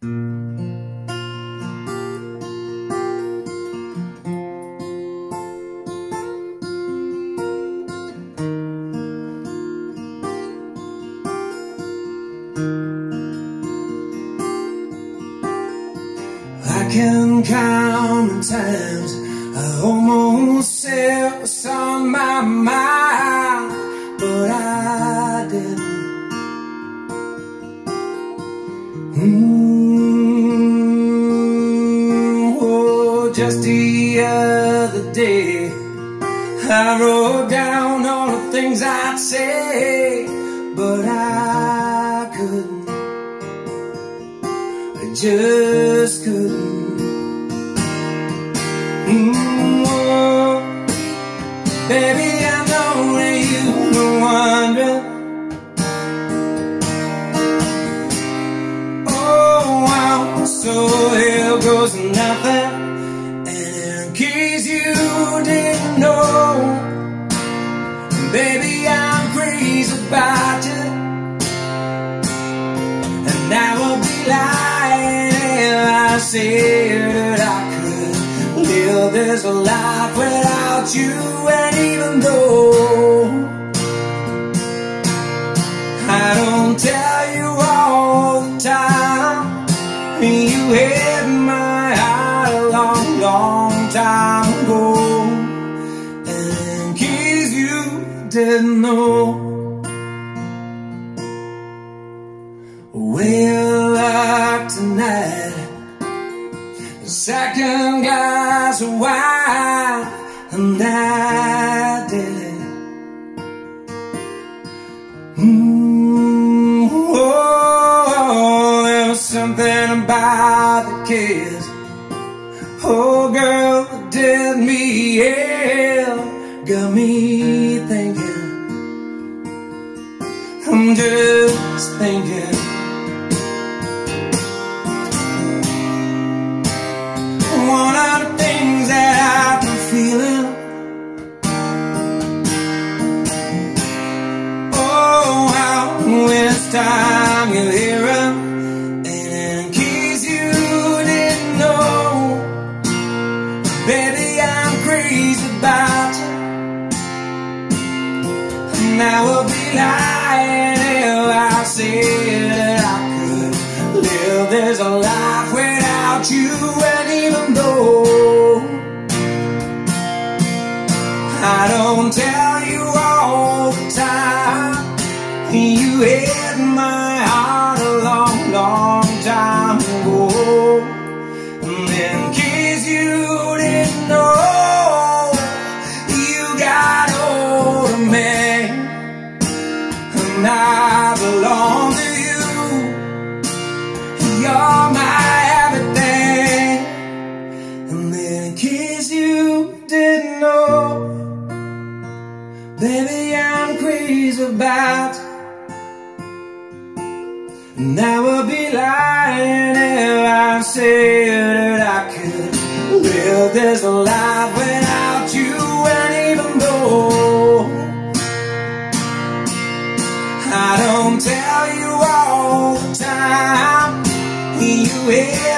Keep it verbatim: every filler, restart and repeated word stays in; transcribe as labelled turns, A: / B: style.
A: I can count the times I almost said what's on my mind, but I didn't. Mm, oh, just the other day I wrote down all the things I'd say, but I couldn't. I just couldn't. Mm, oh, baby, I know that you were wondering. Oh, wow, so here goes nothing. And in case you didn't know, baby, I'm crazy about you, and I would be lying if I said that I could live this life without you. And even though I don't tell you all the time, you had my heart a long, long time ago. And in case you didn't know, well, like tonight, the second glass of wine, and I did it. Mm, oh, there was something about the kiss, oh girl, that did me hell, got me thinking, I'm just thinking. One of the things that I've been feeling, oh, how when it's time you hear him. And in case you didn't know, baby, I'm crazy about you, and I would be lying if I said that I could live this life without you. And even though I don't tell you all the time, you had my heart a long, long time ago. And in case you didn't know, you got hold of me, and I belong to you. You're my everything. And then in case you didn't know, baby, I'm crazy about you, and I would be lying if I said that I could live this life without you. And even though I don't tell you all the time, you had